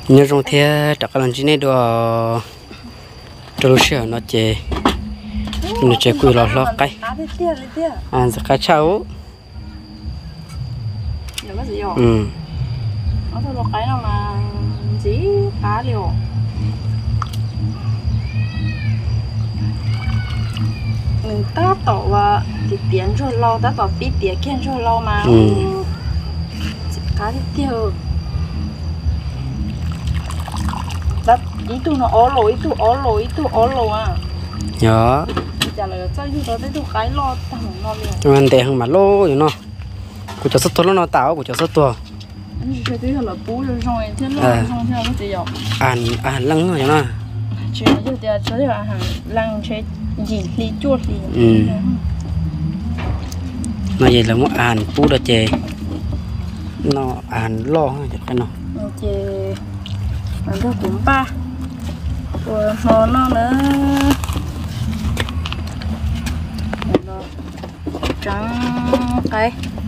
nhớ trong thế chắc là chỉ này đồ đồ sữa nó chế quỳ lọt cái cái cháu nó thôi một cái nào mà chỉ cá liều mình ta tổ và thì tiền cho lâu ta tổ tí tiền khen cho lâu mà cá thì tiêu đó ý tu nó ó lỗi à nhớ chả là cho như đó tới tu cái lo thằng nó liền cho anh để hàng mà lô vậy nó của cháu sốt nó táo của cháu sốt tua cái thứ là bú rồi thế là xong theo cái gì vậy lăng rồi nó chỉ là giờ cho là hàng lăng chế gì đi chuột gì nó vậy là một bú đó chè nó lo chắc cái nó chè ăn thôi cũng ba rồi mò nó nữa trắng cái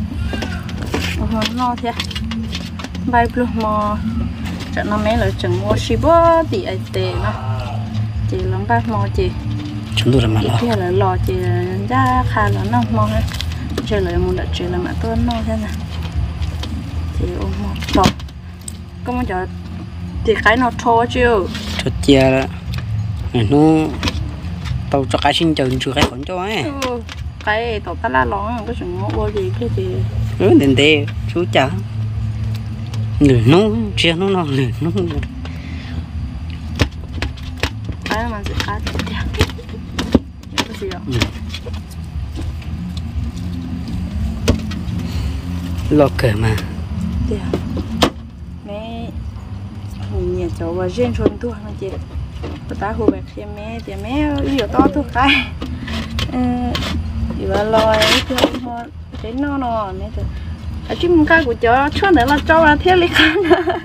nó thế bay blue mò trận nó mấy là trận mua shiba thì ai tệ nó chỉ lắm ba mò chỉ chúng tôi làm mà lo kia là lò chỉ ra khá là nó mò hết chơi lại một đợt chơi là mà tôi nó thế này chỉ ôm mò lò có một chỗ thì cái nó thô chưa cho chia đó nó tao cho cái sinh trường chưa cái còn cho ấy cái tao ta la lỏng cái chuyện ngô gì cái gì đến đây chú chả nửa nung chia nó nửa nung cái mà sẽ cá thì cái gì ạ lo cờ mà mẹ nhà cháu và riêng chuồn tua mà chị ta hồ bạc thì mẹ nhiều to thôi cái thì bà lòi cái nó nè chứ một cái của cháu cho nữa là cho là thiết lý khăn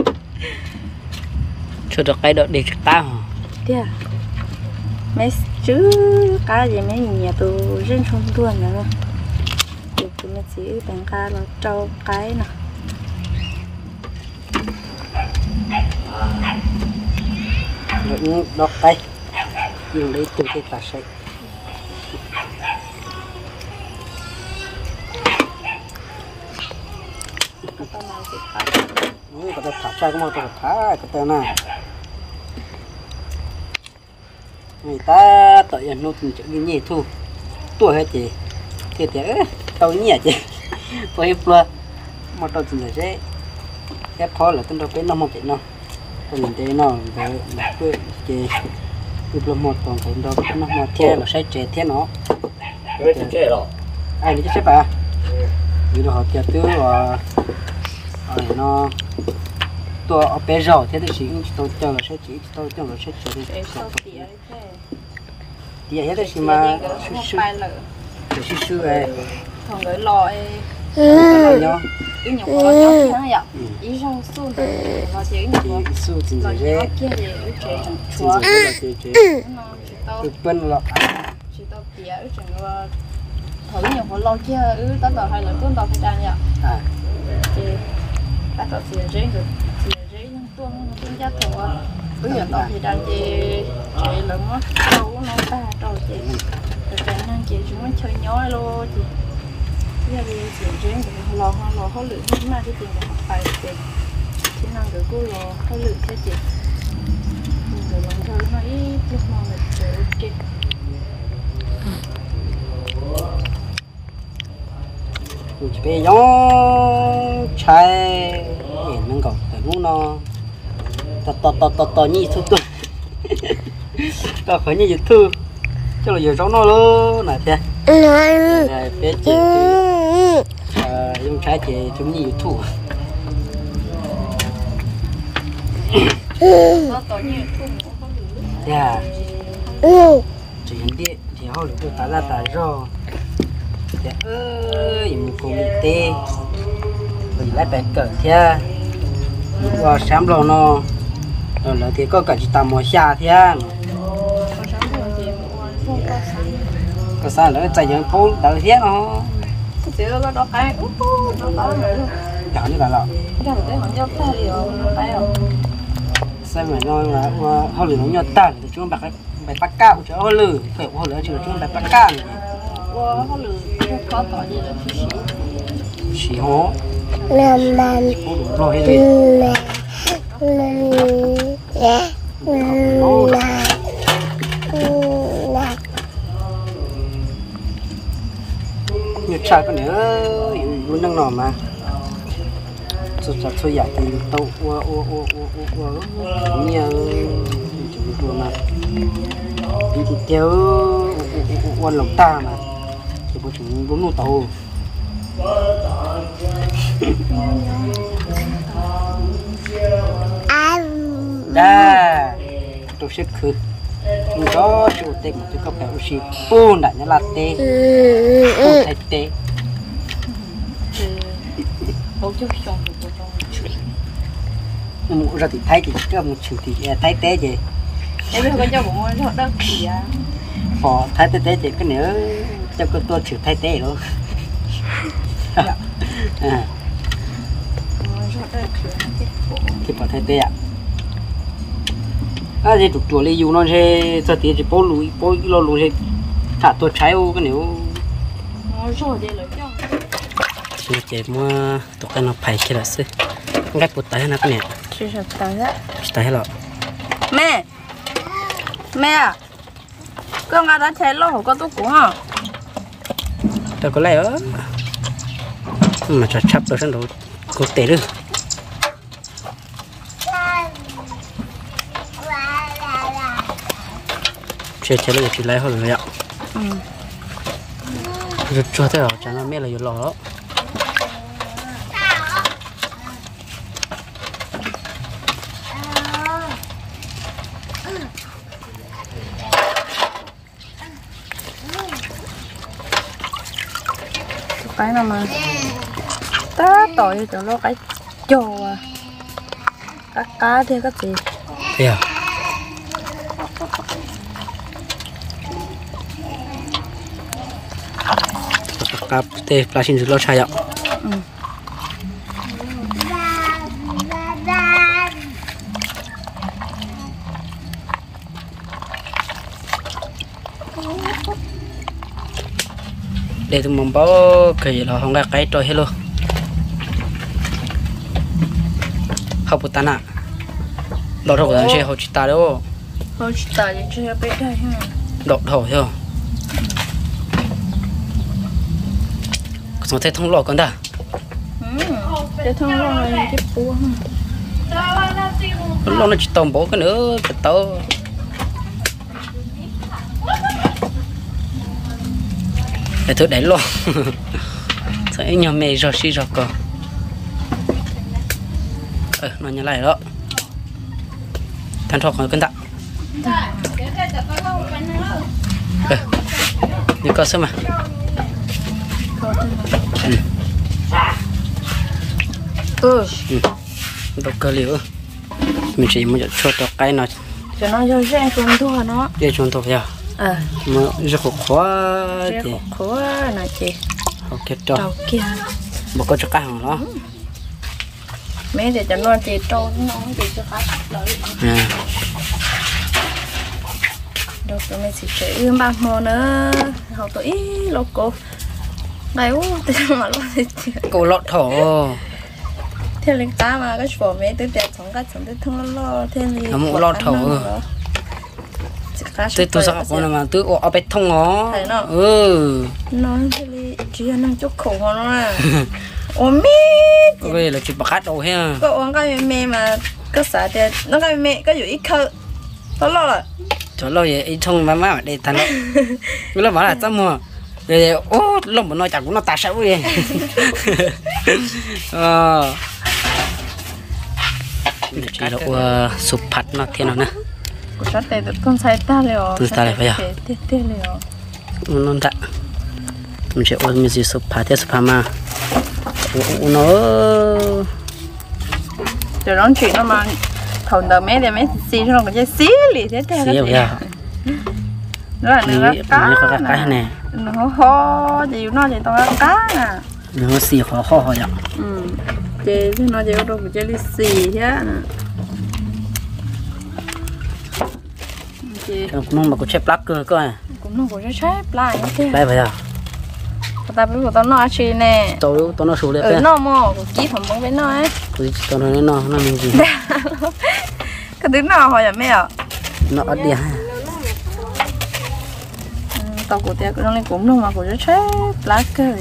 cho được cái đó để cho tao thế à mấy chứ cái gì mấy nhà tôi riêng chuồn tua nữa thì mình chỉ bằng cái là trâu cái nè những đọt tay dùng để từ cái tạt sậy cái tạt thả ra cái màu tạt thả cái tạt nào người ta tự nhiên nốt những cái gì thu tuổi hết chị thì tao nhỉ chị với plua mà tao chỉ là cái khó là tôi cái nó một cái nó còn mình thấy nó là cái plua một còn cái đó nó mà theo là sẽ chế theo nó ai đi chứ bà vì nó học kia tứ và nó tôi ở bé rau thế thì tôi cho là sẽ chỉ tôi cho là sẽ chế thì hết thì mà sư ấy còn cái lò nhau cái nhỏ nó nhóc thế này ý trong xuân nó chỉ nhỏ su thì nó dễ kia thì chế thì chúa dễ là chế tao từ bên lọ chỉ tao tía chẳng là thử nhiều hồ lò kia tao tao hay là tuôn tao phải đàn nhở thì tao tao tía dễ được tía dễ nhưng tuôn giá thổ bây giờ tao thì đàn chế lớn á đâu nó ta đâu chế cái năng chế chúng mình chơi nhói luôn chị bây giờ chị riêng thì lò họ lựa nhưng mà cái tiền để học bài thì chỉ năng được cô lò họ lựa cho chị rồi lần sau nó ít lúc mà mình chơi ok chỉ bây giờ trái nâng cầu để muốn nó to như số tuổi to khởi như thư cho là giờ cháu nó luôn này thế này bé chị dùng trái chị chúng như thủ yeah chỉ hiện đi thì họ được ta ra ta rồi dạ mình cùng tê mình lại bẹt cỡ thế qua sáng rồi nó rồi là thì có cả chỉ tầm một xa thế có sao nữa chạy những phố đỡ thế nó chỉ là đó cái chọn như là lọ cái đó để mình cho ta đi rồi cái rồi xem mà nói là họ lửa nó nhọt tàn thì chúng bạc bài bắt cao cho họ lửa phải họ lửa chỉ là chúng bài bắt cao họ lửa có tỏi gì là xí hố rồi nhiều trai con nữa muốn năng nọ mà thôi giải thì tàu nhiều chúng tôi mà đi thì kéo quan lòng ta mà thì bọn chúng vốn nụ tàu đa tôi sẽ khử chúng có chủ tịch một cái cốc oxy buôn đại nhà latte buôn thay tê bố chú chồng của chồng mua ra thì thay thì cái một chủ thì thay tê gì em biết con cho bố mua nó đắt gì à phò thay tê thì cái nữa cho con tôi chịu thay tê luôn thì phò thay tê ạ thì tụt tuổi lấy dù nó sẽ cho tiền chỉ bố lo lùi thì thả tôi trái ô cái nếu chỉ chỉ mua tụi cái nó phải kia là xí ngay bột tay nó cái này chỉ là tay á tay hết rồi mẹ à con ngã đã chạy lo có tôi cũng hả tôi có lấy ở mà chặt chắp rồi xong rồi có tệ được chơi là chỉ lấy hồi rồi ạ rồi cho thế rồi chẳng là mẹ là lò đó cái nào mà tá tội cho nó cái trồ à các cá thì cái gì thế à cặp tê plastic rất là sai ạ để tụi mình bảo cái là không ra cái trôi hello học bút tana đọc thầu là chơi học chỉ ta đâu học chỉ ta thì chơi biết đây ha đọc thầu thôi nó thấy thông lọ con đã để thông lọ này cái búa lọ nó chỉ tầm bố cái nữa cái tao để tôi đánh lọ thấy nhà mẹ rồi xí rồi cơ nó như này đó than thọ còn cân tạ như có xem mà đọc cơ liệu mình chỉ muốn cho tao cái nó cho nó cho sen xuống thua nó để chúng tôi vào mà rất khó thì khó là chị ok cho kia một con cho cá hàng đó mấy để cho nó chị trâu nó thì cho cá lợi được tụi mình sẽ chơi ba mò nữa học tụi loco này thì mà lo thì cô lọt thổ theo linh ta mà cái chỗ mấy tới đẹp sống cái sống tới thương lo thêm gì nó lọt thổ tôi sợ con mà tôi ở bếp thông nó nó chỉ là năng chút khổ nó à ôm mít về là chuyện bạc hát đâu ha có uống cái mẹ mà có sợ thì nó cái mẹ có ít khờ nó lo rồi cho lo vậy ít thông mà để thành nó nó bảo là tao mua rồi ô lông của nó chẳng cũng nó tạt sao vậy chỉ là sụp phật nó thế nào nè rất là con sai ta rồi con sai phải à nó đã mình sẽ ôn mình chỉ sụp phật thế sụp phật mà nó rồi nói chuyện nó mà thầu đầu mấy để mấy xí cho nó cái xí lì thế thế xí vậy đó là nó cá này nó ho thì nó thì to cá nè nó xì ho ho vậy chế nó chế đâu phải chế lì xì thế nè chị cũng mà có chép lắc cơ à cũng nó có chép lại thế lại vậy à ta biết của tao nói chi nè tôi nó số đấy nó mò của kỹ phẩm bóng với nó ấy tôi nói nó mình gì cái thứ nào hỏi là mẹ nó ở địa tao của tiệt nó lên cũng luôn mà của chép lá cơ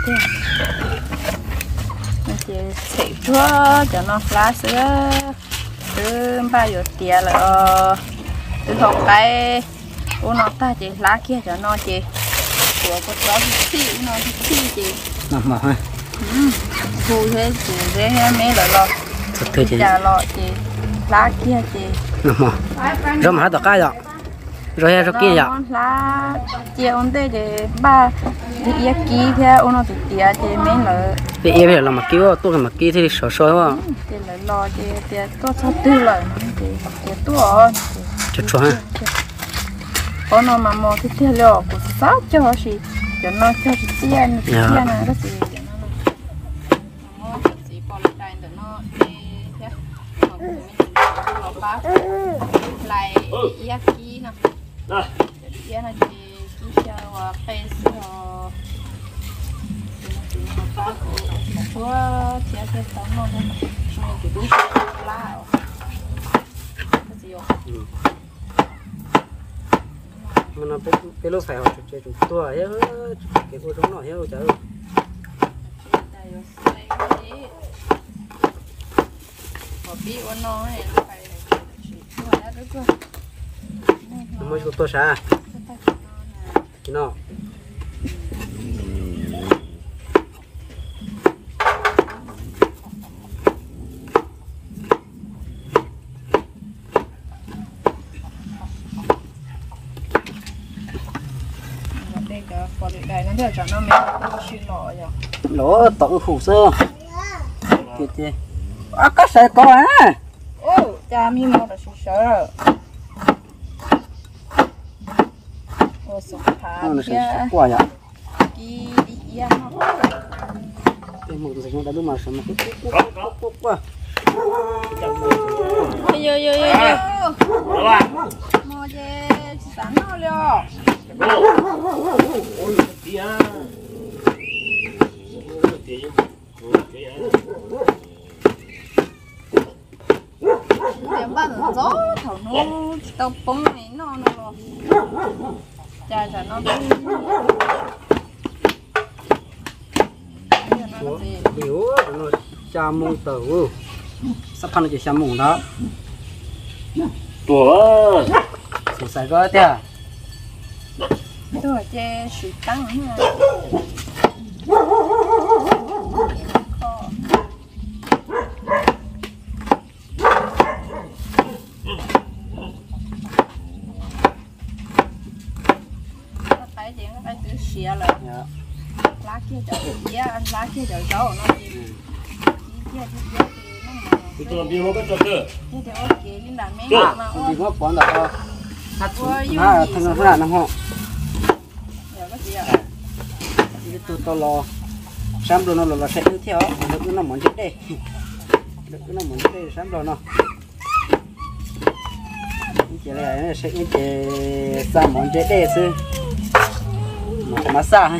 chị xịt chúa cho nó lá sữa từ bao giờ tiệt là từ học cái ô nó ta chị lá kia cho nó chị của con chó nó chị mà ha thu thế chị dễ mấy lợi lo thôi chị lo chị lá kia chị mà rồi mà tao cái rồi rồi kia vậy lá chị ổn đây để ba đi ký theo nó thì tiệt chị mấy lợi thì em phải làm mà kêu tôi làm mà kêu thì sờ sờ quá chị lợi lo chị tiệt tôi sao tư lợi chị tôi cho ha nó mà mò cái tia lửa của sao cho chị cho nó cho chị tia này đó chị mò chị bỏ lại để nó đi thế mà cũng nó bác lại yết kí nè yết này chị kí cho cây sữa bác chúa chia sẻ sống nó nên chúng mình cứ lá cái gì mà nó cái lúc phải học chơi chúng tôi ấy cái cô giống nó hiểu chứ mới chúng tôi sao nó lỗ tổng khủ sơ kìa à các xe có à ô cha mi mua được sợ ô sụp phá kia quá vậy đi đi ăn nó cái một cái nó đã đúng mà sao mà quá yo mua về sẵn nó liền tiền bán gió thầu nó tao bông này nó cha nó hiểu nó cha mông tàu sắp ăn chỉ cha mông đó tuổi sụt sài gói thế tôi chơi sụt tăng ha lá kia chở dĩa ăn lá kia chở gió nó gì kia tôi làm gì mà bắt chặt được thì ok nhưng mà mấy mà thì có bọn đó thằng nó nằm họ tôi lo sắm rồi nó sẽ như theo được nó món chết đây được nó món chết đây sắm rồi nó chỉ là sẽ như thế sao món chết đây chứ mà massage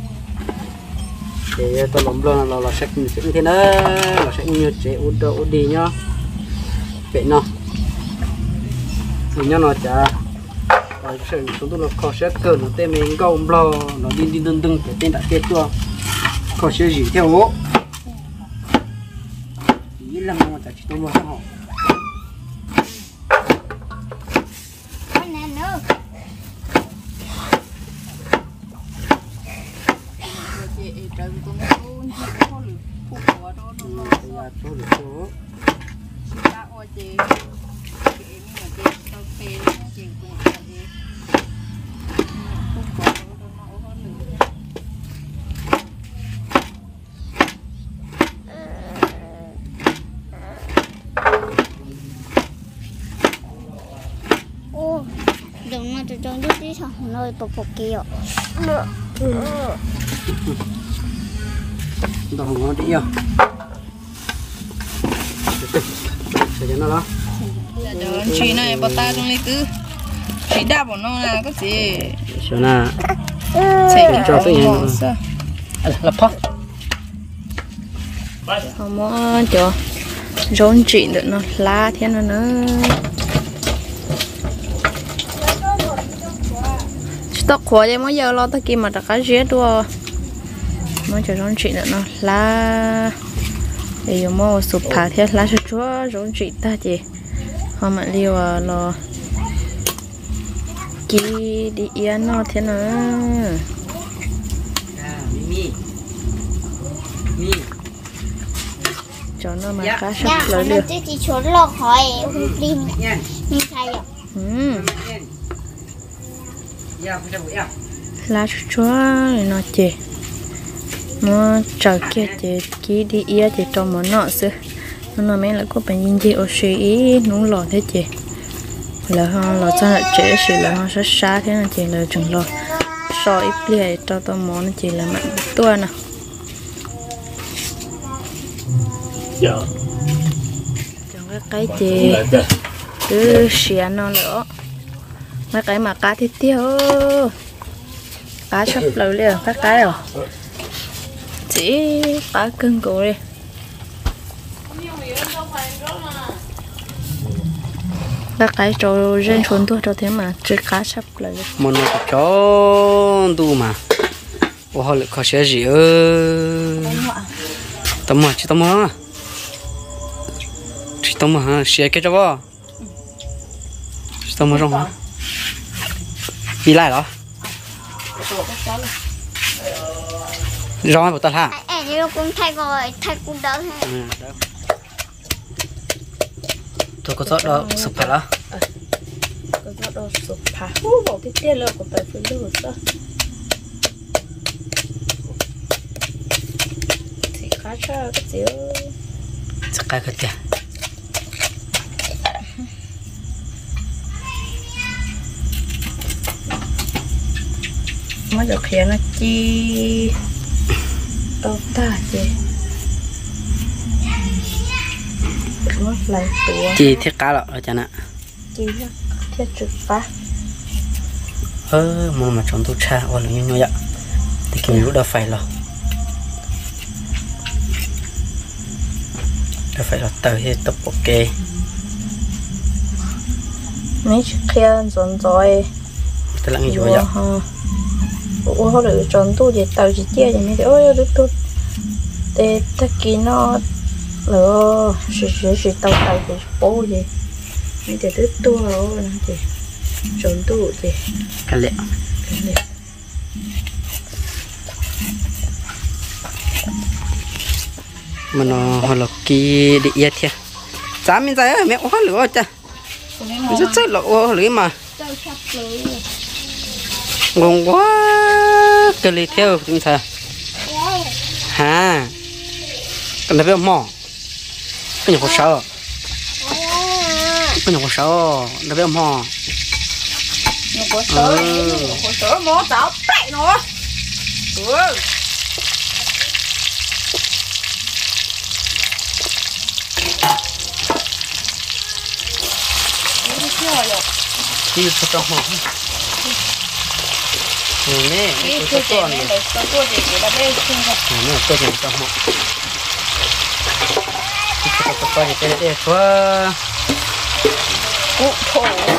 để tôi làm luôn là sẽ như thế nữa là sẽ như chế út đi nhá vậy nó nhá nó chả rồi sự chúng tôi là khó sẽ cờ nó tên mình câu lo nó đi đừng cái tên đã chết chưa khó sẽ gì theo ố ý là mà chả chỉ tôi luôn sao đừng mà tụi trong chút tí sao nơi bọc kia đâu không ngon tí đâu sẽ cho nó đó chuyện này bà ta trong lấy tứ chỉ đa bộ nó là cái gì số na chạy cho tôi nhìn là phó không có cho rốn chị được nó lá thế nó nữa tóc khóa cho mới giờ lo tao kia mà đặt cái rét đua mới cho rốn chị được nó lá để dùng màu sụp phá thế lá cho chúa rốn chị ta chị không mà liều lo kí đi yên nó thế nữa cho nó mà cá sắp lấy được chỉ trốn lọc hỏi đi mình thay rồi lá chúa nó chè nó chờ kia chè kí đi yên chè trong món nọ xưa nó mấy là có bệnh gì gì ở xí nung lò thế chè là họ lò cho lại trễ xí là họ sát sát thế là chè là chừng lò so ít liền cho tao món chỉ là mặn tua nè chọn cái chè cứ xé nó nữa mấy cái mà cá thì tiêu cá sắp lâu liền các cái rồi chỉ cá cưng cổ đi các cái trâu rên xuống thôi cho thế mà chỉ cá sắp lâu một nó chó tu mà họ lại có xe gì tấm mà chỉ tấm mà chỉ tấm mà xe cái cho bao chỉ tấm mà rong hả đi lại đó rong một tật hả em như cũng thay rồi thay cũng đỡ ha tôi có sót đó sụp phải đó có sót đó sụp phải bỏ cái tiền luôn của phải phương được sao thì khá cho cái gì chắc cái tiền mới được khiến nó chi đâu ta chị mất lại tuổi chi thiết cá lọ cho nè chi thiết trực phá mà chúng tôi cha hoặc là như vậy thì kiểu lúc đó phải là tới thì tập ok mấy khi dọn rồi tức là như vậy ủa họ được chọn tu để tàu chỉ chia thì mấy cái ôi được tu để tất kỳ nó lỡ sự tàu thì bố gì mấy cái đứt tu rồi thì chọn tu thì cái lẹ mà nó họ là kỳ địa yết thế dám mình giải mẹ hoa lửa cha rất rất là hoa lửa mà ngon quá cái lì theo chúng ta ha cái này mỏ cái nhỏ sợ cái nhỏ sợ nó biết mỏ nhỏ sợ mỏ tao bậy nó đi cho tao hổ nè tôi cho nè nè tôi cho tao hổ tôi cho thì cái này thôi cũ thổ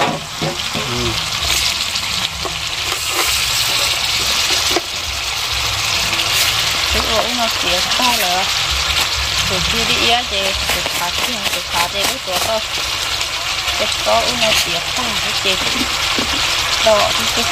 cái ổ nó kia ta là từ khi đi á thì từ khá tiền từ khá tiền cái của tôi cái có nó kia không cái gì đó cái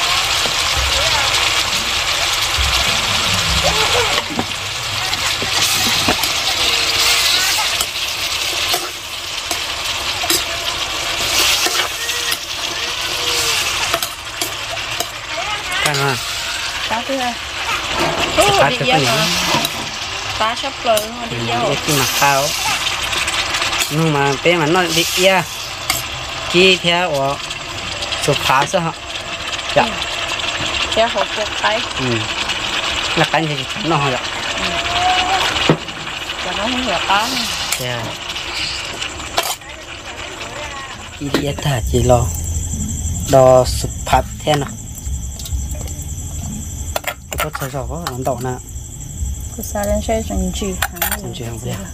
Cái nào? Cá thứ hai. Cá Đi thứ dao hai. mà. Cá sắp rồi mà đi dao. Cái mặt khao. Nhưng mà bé mà nó đi kia. Kia theo ở chụp phá sao hả? Dạ. Theo hộp cho cái. Là cái gì nó hỏi ạ. Và nó không là cá. Dạ. Kia ta chỉ lo. Đo sụp phạt thêm nào có sờ sờ có làm đậu nè cứ xa lên xe chẳng chỉ chẳng chỉ không biết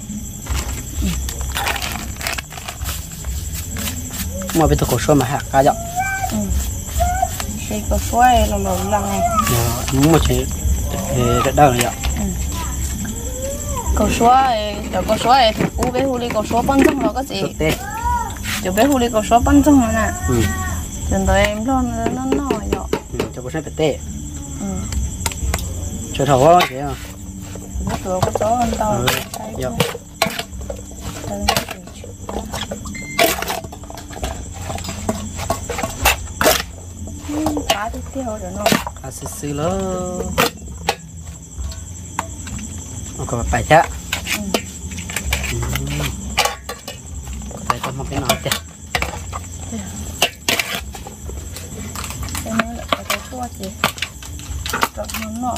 mà bây giờ có số mà hạ cá dọc xe có số này là một lần này muốn một chuyện để đâu này ạ có số này có số này thì u bé huli có số bắn trong nó có gì cho bé huli có số bắn trong nó nè lần tới em lo nó nổi rồi cho có số bể tê cho thầu quá vậy à nó cửa có số hơn tao dạ cá tiếp theo rồi nó cá xứ lơ có phải thế có thể có một cái nào thế cái này là cái tua gì trộn nó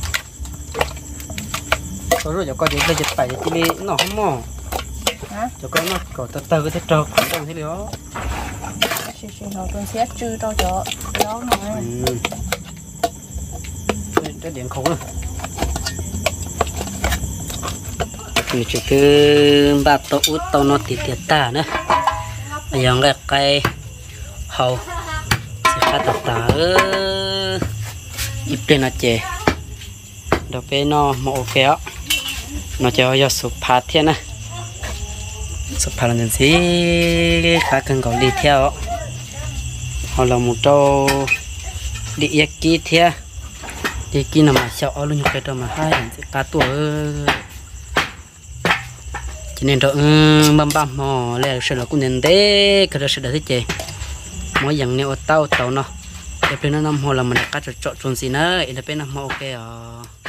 có rồi có gì bây giờ phải thì đi nó không mò cho con nó có từ từ cái trâu cũng không thấy nữa xin họ tuần xét chư cho đó này cái điện khổ rồi thì chỉ cứ ba tổ út tàu nó tịt tịt ta nữa bây giờ là cái hậu sẽ khá tạt tả ít trên nó chè đầu bên nó màu kéo nó cho sụp phá thiên nè sụp phá là gì khá cần có đi theo họ là một trâu đi yết kí theo đi kí nào mà sợ luôn những cái trâu mà hai sẽ cá tuổi cho nên rồi băm băm mò lẽ sợ là cũng nên thế cái đó sợ là thế chị mỗi dạng neo tàu nó để bên nó nằm hồ là mình cá trộn trộn gì nữa để bên nó ok